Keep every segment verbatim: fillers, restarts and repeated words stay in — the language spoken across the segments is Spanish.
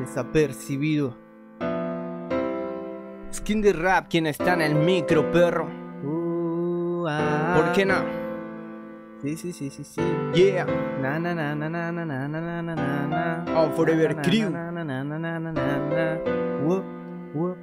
desapercibido. Skin de rap, quien está en el micro, perro. Uh, ah, ¿Por qué no? Sí, sí, sí, sí, sí. Yeah. Na na na na na na na na na na na. Oh, Forever Na, Crew. na, na, na, na, na, na, na, na. Whoop, whoop.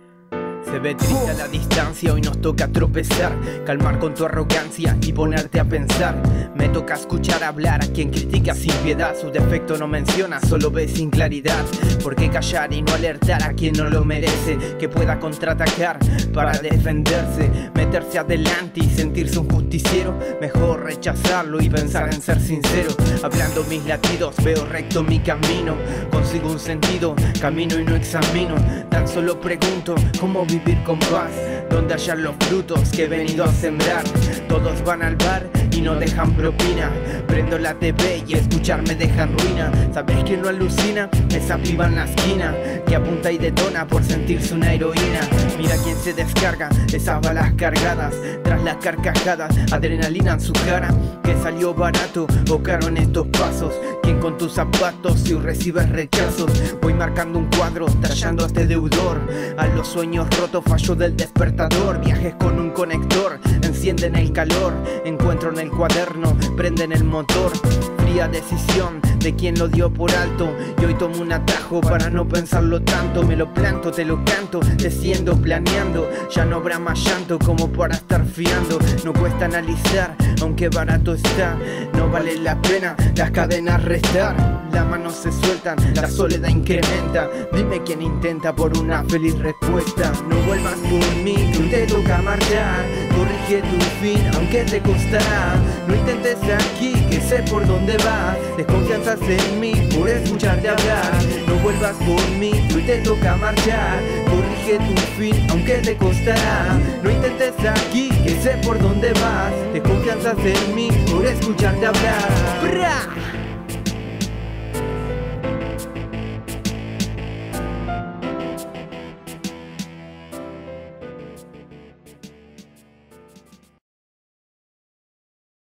Se ve triste a la distancia, hoy nos toca tropezar, calmar con tu arrogancia y ponerte a pensar. Me toca escuchar hablar a quien critica sin piedad, su defecto no menciona, solo ve sin claridad. ¿Por qué callar y no alertar a quien no lo merece? Que pueda contraatacar para defenderse, meterse adelante y sentirse un justiciero. Mejor rechazarlo y pensar en ser sincero. Hablando mis latidos, veo recto mi camino, consigo un sentido, camino y no examino. Tan solo pregunto cómo vivir con paz, donde hallar los frutos que he venido a sembrar. Todos van al bar y no dejan propina, prendo la T V y escucharme deja en ruina. ¿Sabes quién no alucina? Esa piba en la esquina que apunta y detona por sentirse una heroína. Mira quién se descarga esas balas cargadas, tras las carcajadas, adrenalina en su cara. Que salió barato o caro en estos pasos, quien con tus zapatos si recibes rechazos. Voy marcando un cuadro, tallando a este deudor. A los sueños rotos fallo del despertador. Viajes con un conector, encienden el calor. Encuentro en el cuaderno, prenden el motor. Fría decisión de quien lo dio por alto, y hoy tomo un atajo para no pensarlo tanto. Me lo planto, te lo canto, desciendo, planeando. Ya no habrá más llanto como para estar fiando. No cuesta analizar, aunque barato está. No vale la pena las cadenas restar. Las manos se sueltan, la soledad incrementa. Dime quién intenta por una feliz respuesta. No vuelvas por mí, tú te toca marchar. Corrige tu fin, aunque te costará. No intentes aquí, que sé por dónde vas. Desconfianzas en mí por escucharte hablar. No vuelvas por mí, tú te toca marchar. Corrige tu fin, aunque te costará. No intentes aquí, que sé por dónde vas. Desconfianzas en mí por escucharte hablar. ¡Bra!